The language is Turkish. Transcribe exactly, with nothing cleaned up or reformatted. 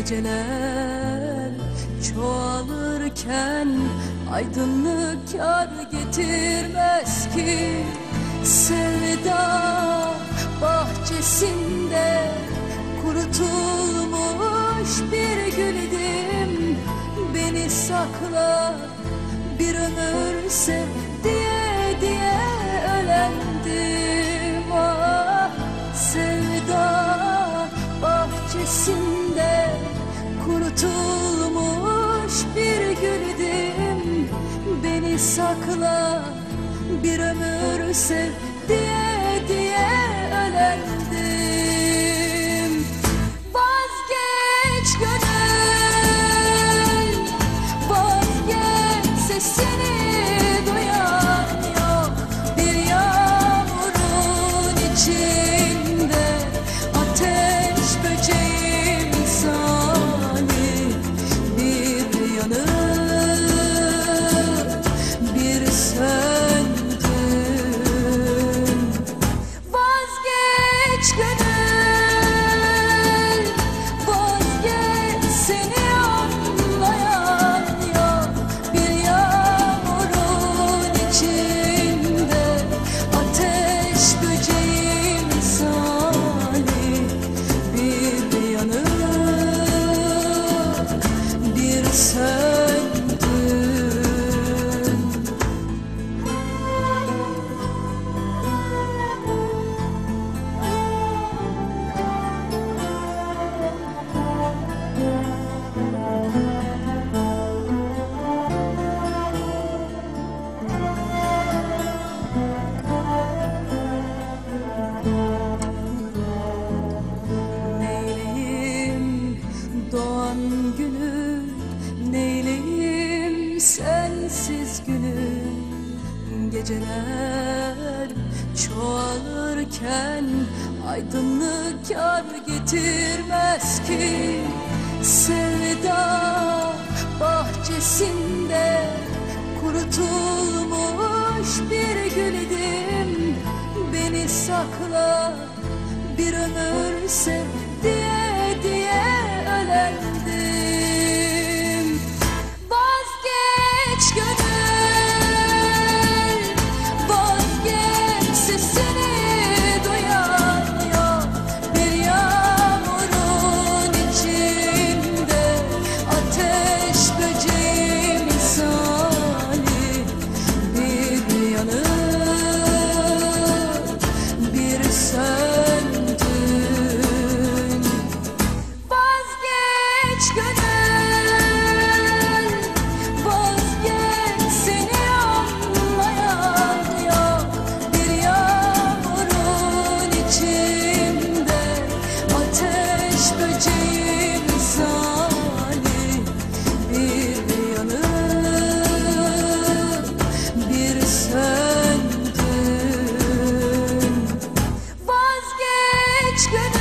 Geceler çoğalırken aydınlık yar getirmez ki. Sevda bahçesinde kurutulmuş bir gül idim. Beni sakla bir ömür sev diye diye ölendim. Ah, sevda bahçesinde kurutulmuş bir gül idim. Beni sakla bir ömür sev diye diye ölendim. Vazgeç gönül, vazgeç, sesini duyan yok. Bir yağmurun içinde ateş böceği misali, bir yanıp bir söndüm. Vazgeç gönül, vazgeç, seni anlayan yok. Bir yağmurun içinde ateş böceği misali, bir yanıp bir söndüm. Neyleyim doğan günü, neyleyim sensiz günü. Geceler çoğalırken aydınlık yar getirmez ki. Sevda bahçesinde kurutulmuş bir gül idim. Beni sakla bir ömür sev diye diye ölendim. Vazgeç gönül, vazgeç, sesini duyan yok. Bir yağmurun içinde ateş böceği misali, bir yanıp bir söndüm. Vazgeç gönül, vazgeç, seni anlayan yok. Bir yağmurun içinde ateş böceği misali, bir yanıp bir söndüm. Vazgeç gönül.